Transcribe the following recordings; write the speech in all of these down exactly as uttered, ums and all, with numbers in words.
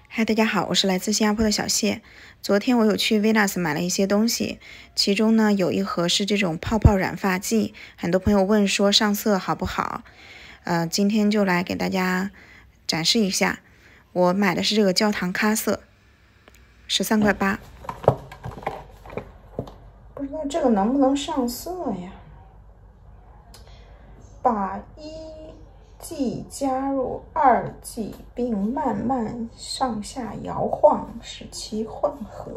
嗨，大家好，我是来自新加坡的小谢。昨天我有去 Venus 买了一些东西，其中呢有一盒是这种泡泡染发剂，很多朋友问说上色好不好？呃，今天就来给大家展示一下。我买的是这个焦糖咖色，十三块八。不知道这个能不能上色呀？把一剂加入二剂，并慢慢上下摇晃，使其混合。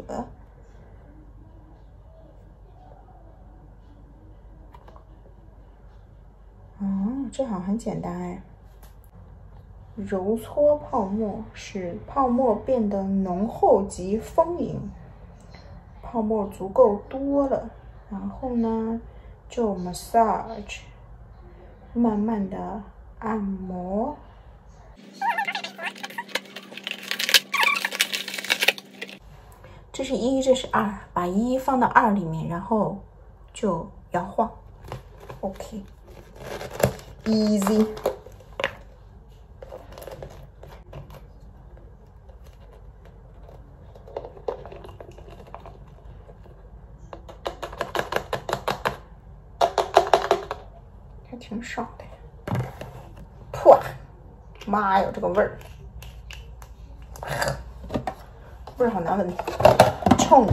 哦，这好像很简单哎。揉搓泡沫，使泡沫变得浓厚及丰盈。泡沫足够多了，然后呢，就 massage， 慢慢的按摩。这是一，这是二，把一放到二里面，然后就摇晃。OK。Easy。还挺少的呀。噗！妈呀，这个味儿，味儿好难闻，很冲。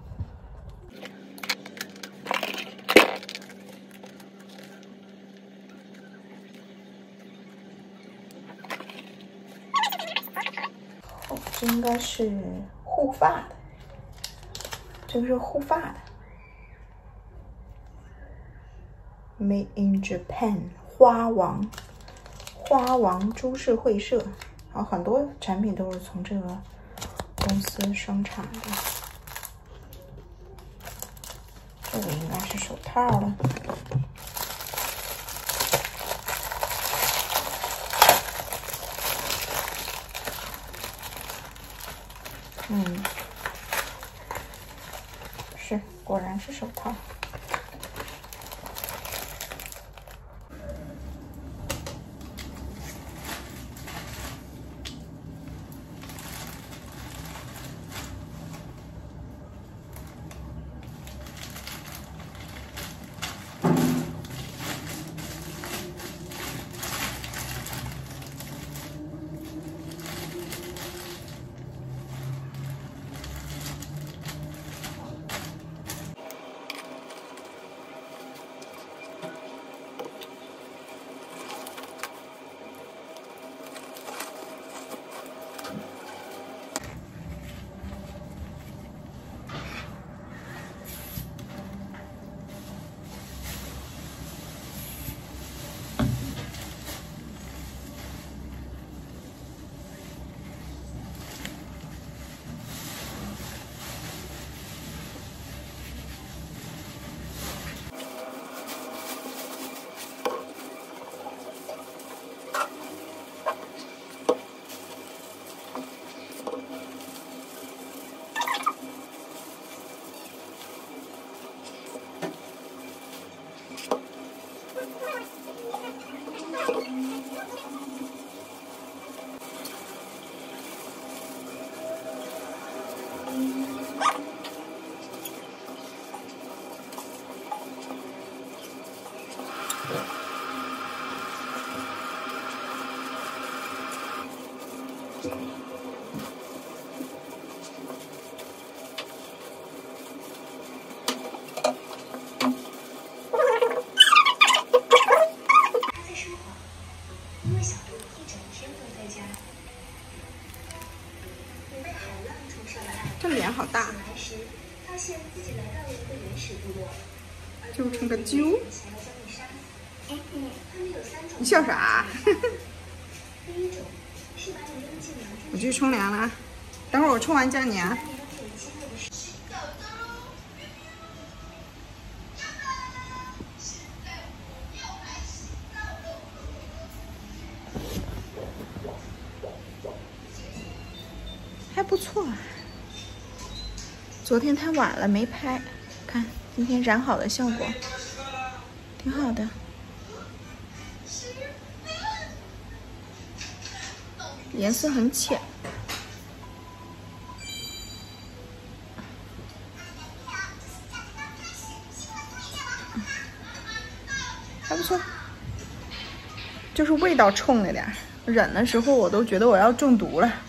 这应该是护发的，这个是护发的 ，Made in Japan， 花王，花王株式会社，然后很多产品都是从这个公司生产的。这个应该是手套了。嗯，是，果然是手套。这脸好大，就成个揪。你笑啥？我去冲凉了，等会儿我冲完叫你啊。还不错，昨天太晚了没拍，看今天染好的效果，挺好的。颜色很浅。 还不错，就是味道冲了点，忍的时候我都觉得我要中毒了。